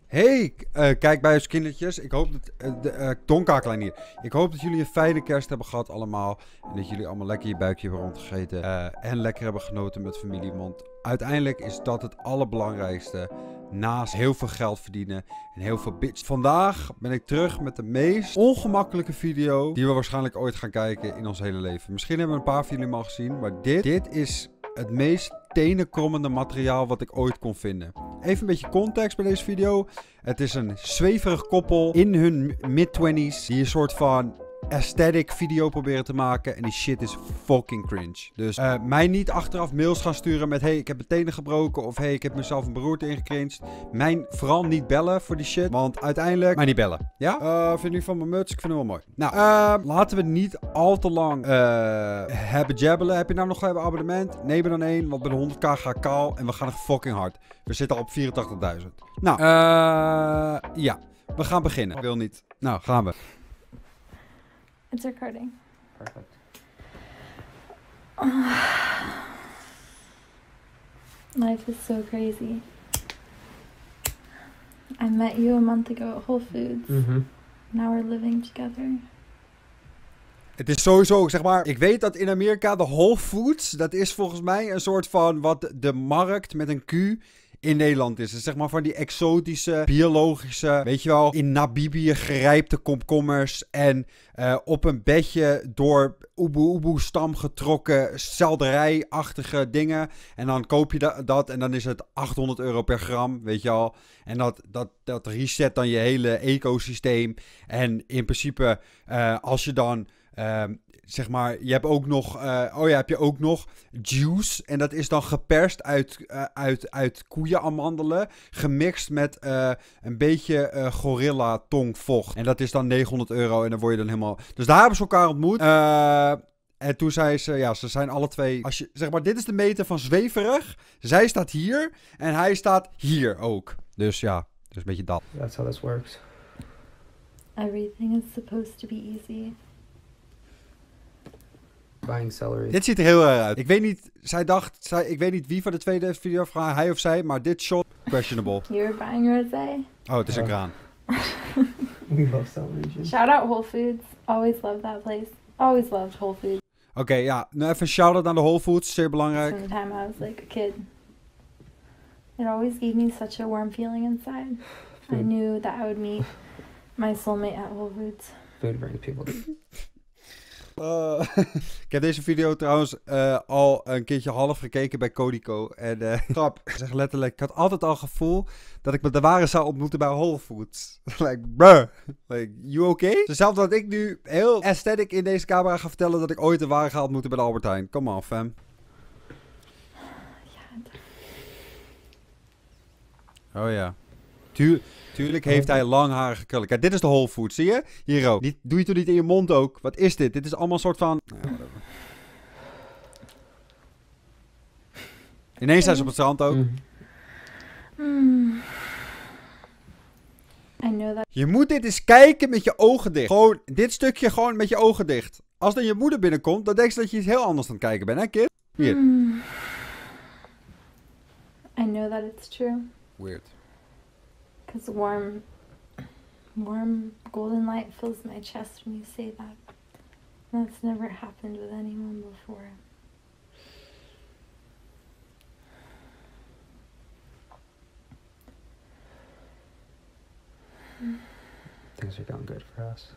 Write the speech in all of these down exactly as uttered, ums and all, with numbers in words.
Hey, uh, kijk bij ons kindertjes. Ik hoop dat... Uh, de, uh, Donkakelein hier. Ik hoop dat jullie een fijne kerst hebben gehad allemaal. En dat jullie allemaal lekker je buikje hebben rondgegeten. Uh, en lekker hebben genoten met familie. Want uiteindelijk is dat het allerbelangrijkste. Naast heel veel geld verdienen. En heel veel bitch. Vandaag ben ik terug met de meest ongemakkelijke video. Die we waarschijnlijk ooit gaan kijken in ons hele leven. Misschien hebben we een paar van jullie al gezien. Maar dit, dit is het meest tenenkrommende materiaal wat ik ooit kon vinden. Even een beetje context bij deze video. Het is een zweverig koppel in hun mid-twinties die een soort van aesthetic video proberen te maken. En die shit is fucking cringe. Dus uh, mij niet achteraf mails gaan sturen met hey, ik heb mijn tenen gebroken. Of hey, ik heb mezelf een beroerte ingecringed. Mij vooral niet bellen voor die shit. Want uiteindelijk, mij niet bellen. Ja? Uh, vind je van mijn muts? Ik vind hem wel mooi. Nou, uh, laten we niet al te lang uh, hebben jabbelen. Heb je nou nog een abonnement? Neem er dan één, want bij de honderd k ga ik kaal. En we gaan er fucking hard. We zitten al op vierentachtigduizend. Nou, uh, ja. We gaan beginnen. Ik wil niet. Nou, gaan we. It's recording. Perfect. Life is so crazy. I met you a month ago at Whole Foods. Mm-hmm. Now we're living together. Het is sowieso, zeg maar, ik weet dat in Amerika de Whole Foods, dat is volgens mij een soort van wat de markt met een Q in Nederland is. Dus zeg maar van die exotische, biologische, weet je wel, in Namibië gerijpte komkommers en uh, op een bedje door oeboe-oeboe stam getrokken selderijachtige dingen. En dan koop je da dat en dan is het achthonderd euro per gram, weet je al. En dat, dat, dat reset dan je hele ecosysteem. En in principe, uh, als je dan... Uh, zeg maar, je hebt ook nog, uh, oh ja, heb je ook nog juice. En dat is dan geperst uit, uh, uit, uit koeienamandelen. Gemixt met uh, een beetje uh, gorilla tongvocht. En dat is dan negenhonderd euro en dan word je dan helemaal... Dus daar hebben ze elkaar ontmoet. Uh, en toen zei ze, ja, ze zijn alle twee... Als je, zeg maar, dit is de meter van zweverig. Zij staat hier en hij staat hier ook. Dus ja, dus een beetje dat. That's how this works. Everything is supposed to be easy. Buying celery. Dit ziet er heel erg uit. Ik weet niet, zij dacht, zij, ik weet niet wie van de twee deze video heeft gedaan, hij of zij, maar dit shot, questionable. You're buying rosé? Oh, het is een kraan. We love celery. Juice. Shout out Whole Foods. Always loved that place. Always loved Whole Foods. Oké, okay, ja. Nou even een shout-out naar de Whole Foods. Zeer belangrijk. From the time I was like a kid. It always gave me such a warm feeling inside. Food. I knew that I would meet my soulmate at Whole Foods. Food brings people. Uh, ik heb deze video trouwens uh, al een keertje half gekeken bij Codico. En uh, grap, ik zeg letterlijk, ik had altijd al het gevoel dat ik me de ware zou ontmoeten bij Whole Foods. Like, bruh. Like, you okay? Hetzelfde dat ik nu heel aesthetic in deze camera ga vertellen dat ik ooit de ware ga ontmoeten bij de Albert Heijn. Come on, fam. Oh ja. Tu tuurlijk heeft hij langharige krullen. Kijk, dit is de Whole Foods, zie je? Hier ook. Niet, doe je toch niet in je mond ook? Wat is dit? Dit is allemaal een soort van... Ja, ineens zijn ze op het strand ook. Mm. Mm. I know that. Je moet dit eens kijken met je ogen dicht. Gewoon, dit stukje gewoon met je ogen dicht. Als dan je moeder binnenkomt, dan denk je dat je iets heel anders aan het kijken bent, hè, kid? Hier. Mm. I know that it's true. Weird. Because warm, warm golden light fills my chest when you say that. That's never happened with anyone before. Things are going good for us.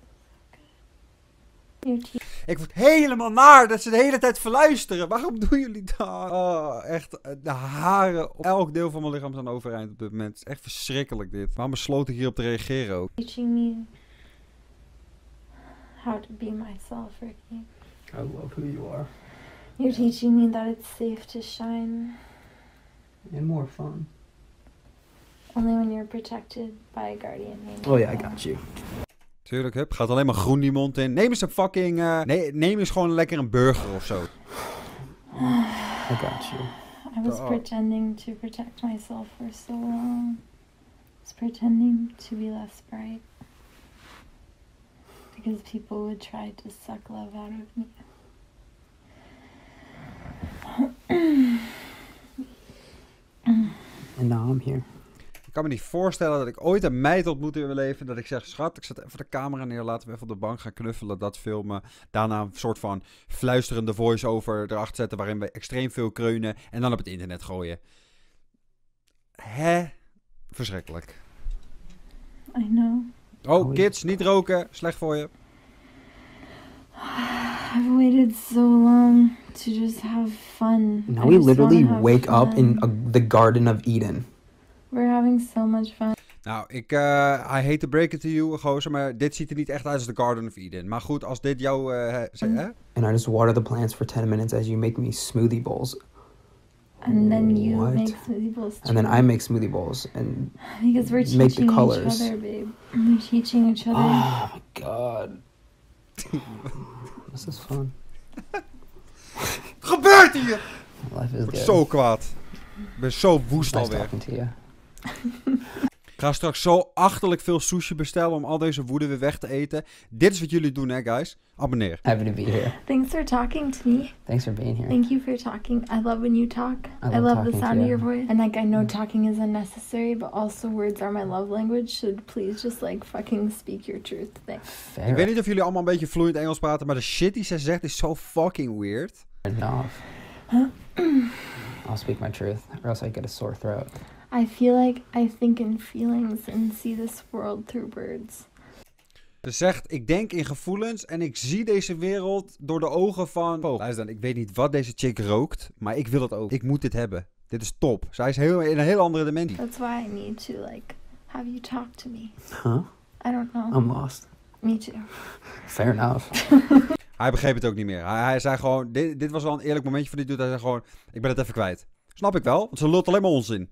Your teeth. Ik word helemaal naar dat ze de hele tijd verluisteren. Waarom doen jullie dat? Oh, echt. De haren op elk deel van mijn lichaam staan overeind op dit moment. Het is echt verschrikkelijk dit. Waarom besloot ik hierop te reageren ook? Teaching me how to be myself, Ricky. I love who you are. You're teaching me that it's safe to shine. And more fun. Only when you're protected by a guardian angel. Oh yeah, I got you. Tuurlijk, hup. Gaat alleen maar groen die mond in. Neem eens een fucking... Uh, nee, neem eens gewoon lekker een burger of zo. I got you. I was Oh. pretending to protect myself for so long. I was pretending to be less bright. Because people would try to suck love out of me. And now I'm here. Ik kan me niet voorstellen dat ik ooit een meid ontmoet in mijn leven. Dat ik zeg, schat, ik zet even de camera neer. Laten we even op de bank gaan knuffelen, dat filmen. Daarna een soort van fluisterende voice-over erachter zetten. Waarin we extreem veel kreunen. En dan op het internet gooien. Hè? Verschrikkelijk. I know. Oh, kids, niet roken. Slecht voor je. I've waited so long to just have fun. Now I we just literally wanna have wake up in fun. a, the Garden of Eden. We're having so much fun. Nou, ik, uh, I hate to break it to you, gozer, maar dit ziet er niet echt uit als de Garden of Eden. Maar goed, als dit jouw... Uh, zeg, hè? And I just water the plants for ten minutes as you make me smoothie bowls. And then you What? make smoothie bowls too. And then I make smoothie bowls and Because we're make the teaching colors. each other, babe. We're teaching each other. Oh my god. This is fun. Gebeurt hier? Life is Ik word good. zo kwaad. Ik ben zo woest Nice alweer. talking to you. Ik ga straks zo achterlijk veel sushi bestellen om al deze woede weer weg te eten. Dit is wat jullie doen, hè, guys? Abonneer. Happy to be here. Thanks for talking to me. Thanks for being here. Thank you for talking. I love when you talk. I I love love, talking the to sound of you. your voice. And like I know talking is unnecessary, but also words are my love language. So please just like fucking speak your truth. Thanks. Fair Ik weet niet of jullie allemaal een beetje vloeiend Engels praten, maar de shit die ze zegt is zo fucking weird. enough. I'll speak my truth, or else I get a sore throat. I feel like I think in feelings and see this world through words. Ze zegt, ik denk in gevoelens en ik zie deze wereld door de ogen van... Oh, luister dan, ik weet niet wat deze chick rookt, maar ik wil het ook. Ik moet dit hebben. Dit is top. Zij is heel, in een heel andere dimensie. That's why I need to like have you talk to me. Huh? I don't know. I'm lost. Me too. Fair enough. Hij begreep het ook niet meer. Hij, hij zei gewoon, dit, dit was wel een eerlijk momentje voor die dude. Hij zei gewoon, ik ben het even kwijt. Snap ik wel, want ze lult alleen maar onzin.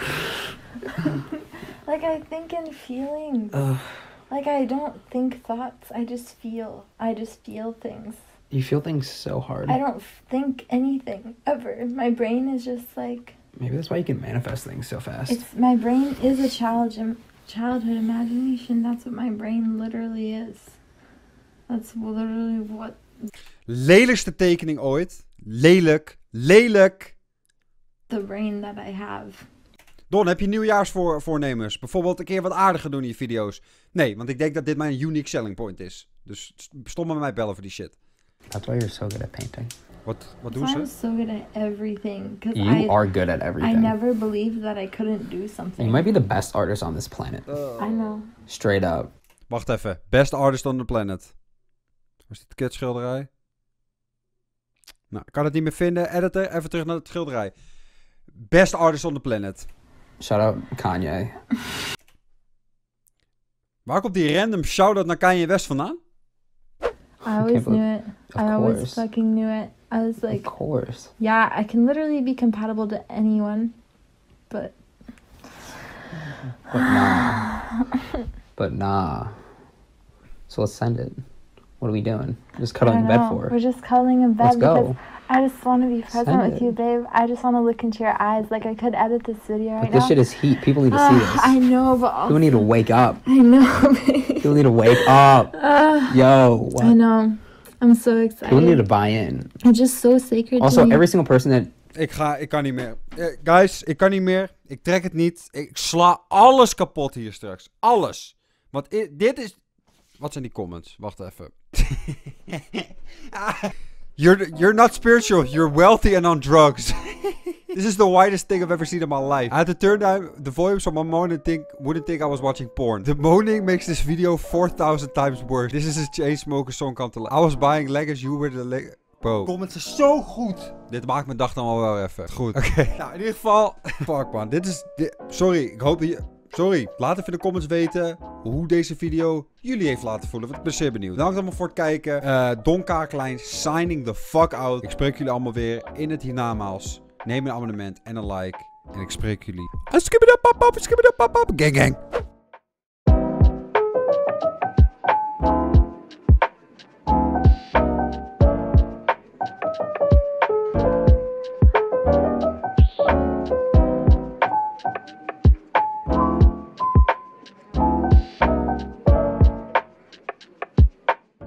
Like I think in feelings. Ugh. Like I don't think thoughts. I just feel. I just feel things. You feel things so hard. I don't f- think anything ever. My brain is just like Maybe that's why you can manifest things so fast. it's. My brain is a child im- childhood imagination. That's what my brain literally is. That's literally what. Lelijkste tekening ooit. Lelijk. Lelijk. The brain that I have. Don, heb je nieuwjaarsvoornemens? Bijvoorbeeld een keer wat aardiger doen in je video's? Nee, want ik denk dat dit mijn unique selling point is. Dus stop met mij bellen voor die shit. That's why you're so good at painting. Wat, wat So doen I'm ze? so good at everything. Cause You I, are good at I everything. never believed that I couldn't do something. You might be the best artist on this planet. I know. Straight up. Wacht even. Best artist on the planet. Was dit de kutschilderij? Nou, ik kan het niet meer vinden. Editor, even terug naar het schilderij. Best artist on the planet. Shout out Kanye. Ah, Waar komt die random shout-out naar Kanye West vandaan? I always believe- knew it. Of I always course. fucking knew it. I was Of like, course. yeah, I can literally be compatible to anyone, but But nah. But nah. So let's send it. What are we doing? Just I cuddling in don't bed know. for? We're just cuddling in bed Let's go. because I just want to be present Send with it. you, babe. I just want to look into your eyes. Like I could edit this video right But this now. shit is heat. People need to see Ah, I this. know, but also, People need to wake up. I know, babe. People need to wake up. Ah, Yo, I what? know. I'm so People need excited. to buy in. It's just so sacred Also, to me. every single person that Ik ga, ik kan niet meer. Eh, guys, ik kan niet meer. Ik trek het niet. Ik sla alles kapot hier straks. Alles. Want i- dit is... Wat zijn die comments? Wacht even. you're, you're not spiritual. You're wealthy and on drugs. This is the whitest thing I've ever seen in my life. I had to turn down the volume so my mom wouldn't think, wouldn't think I was watching porn. The moaning makes this video four thousand times worse. This is a Chainsmokers song come to life. I was buying leggings, you were the leg... Bro. Comments is zo goed. Dit maakt mijn dag dan wel wel even. Goed. Oké. Okay. Nou, in ieder geval... Fuck man. Dit is... Dit, sorry. Ik hoop dat je... Sorry. Laat even in de comments weten hoe deze video jullie heeft laten voelen. Want ik ben zeer benieuwd. Dank allemaal voor het kijken. Uh, Don Kaaklijn signing the fuck out. Ik spreek jullie allemaal weer in het hiernamaals. Neem een abonnement en een like. En ik spreek jullie. Skibidapapap, skibidapapap. Gang gang.